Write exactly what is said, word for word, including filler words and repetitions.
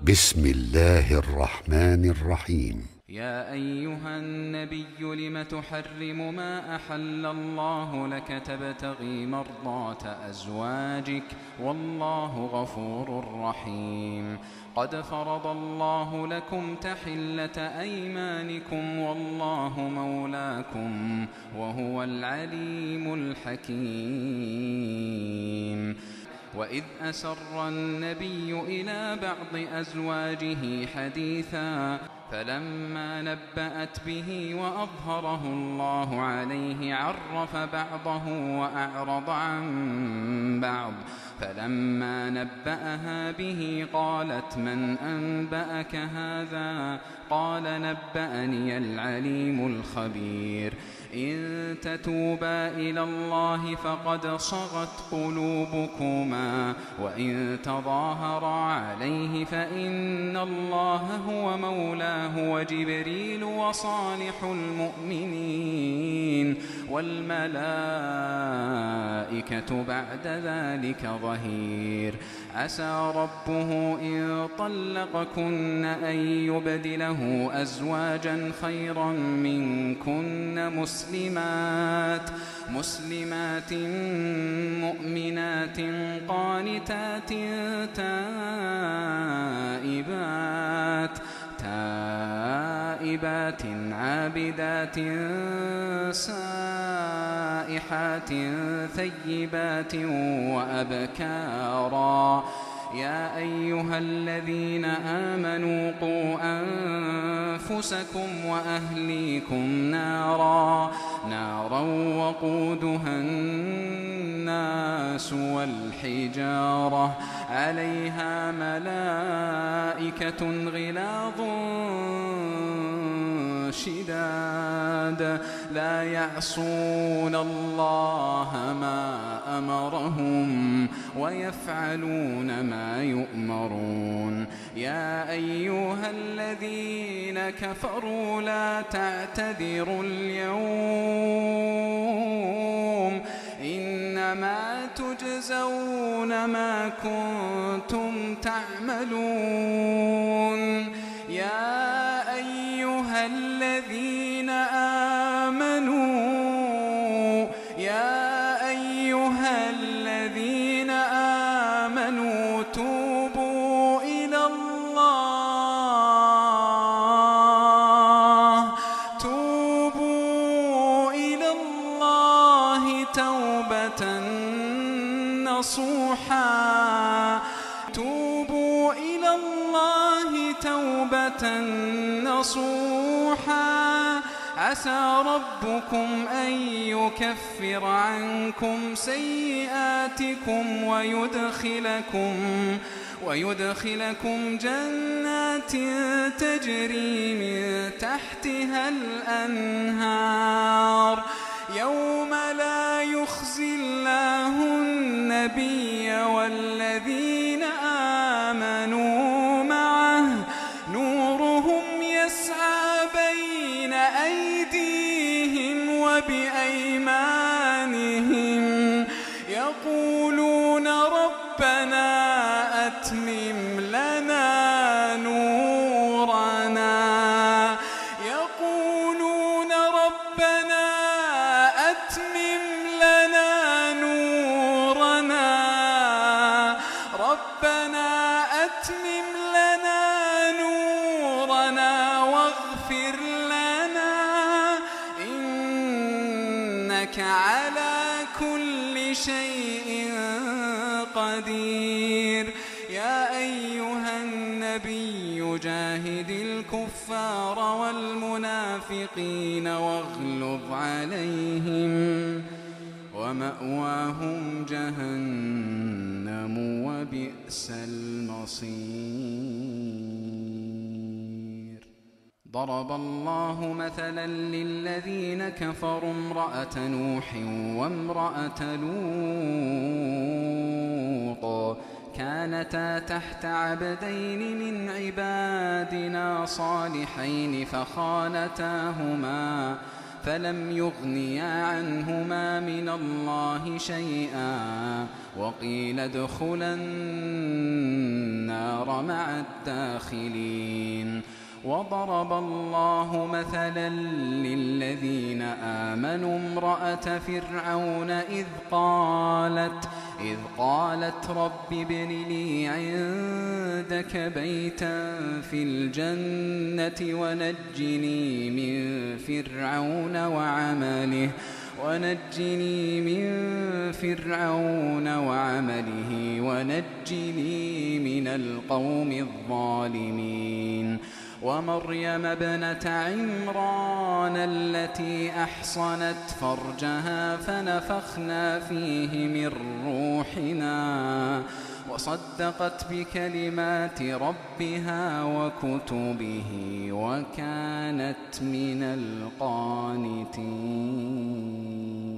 بسم الله الرحمن الرحيم. يا أيها النبي لم تحرم ما أحل الله لك تبتغي مرضات أزواجك والله غفور رحيم. قد فرض الله لكم تحلة أيمانكم والله مولاكم وهو العليم الحكيم. وإذ أسر النبي إلى بعض أزواجه حديثا فلما نبأت به وأظهره الله عليه عرف بعضه وأعرض عن بعض فلما نبأها به قالت من أنبأك هذا؟ قال نبأني العليم الخبير. إن تتوبا إلى الله فقد صغت قلوبكما وإن تظاهرا عليه فإن الله هو مولاه وجبريل وصالح المؤمنين والملائكة بعد ذلك ظهير. عسى ربه إن طلقكن أن يبدله أزواجا خيرا منكن مسلمات مسلمات مؤمنات قانتات تائبات تائبات عابدات سائحات ثيبات وأبكارا. يا أيها الذين آمنوا قوا أنفسكم وأهليكم نارا نارا وقودها الناس والحجارة عليها ملائكة غلاظ شداد لا يعصون الله ما أمرهم ويفعلون ما يؤمرون. يا أيها الذين كفروا لا تعتذروا اليوم إنما تجزون ما كنتم تعملون. يا أيها الذين آمنوا يا أيها الذين آمنوا توبوا إلى الله توبوا إلى الله توبة نصوحا توبوا إلى الله توبة نصوحا. عسى ربكم أن يكفر عنكم سيئاتكم ويدخلكم ويدخلكم جنات تجري من تحتها الأنهار يوم لا يخزي الله النبي والذين آمنوا معه نورهم يسعى بين أيديهم وبأيمانهم يقولون ربنا أتمم لنا نورنا يقولون ربنا أتمم لنا نورنا ربنا أتمم لنا نورنا واغفر لنا إنك على كل شيء قدير. يا أيها النبي جاهد الكفار والمنافقين واغلظ عليهم ومأواهم جهنم وبئس المصير. ضرب الله مثلا للذين كفروا امرأة نوح وامرأة لوط كانتا تحت عبدين من عبادنا صالحين فخانتاهما فلم يغنيا عنهما من الله شيئا وقيل ادخلا النار مع الداخلين. وضرب الله مثلا للذين آمنوا امرأة فرعون إذ قالت إذ قالت رب ابن لي عندك بيتا في الجنة ونجني من فرعون وعمله ونجني من فرعون وعمله ونجني من القوم الظالمين. ومريم ابنة عمران التي أحصنت فرجها فنفخنا فيه من روحنا وصدقت بكلمات ربها وكتبه وكانت من القانتين.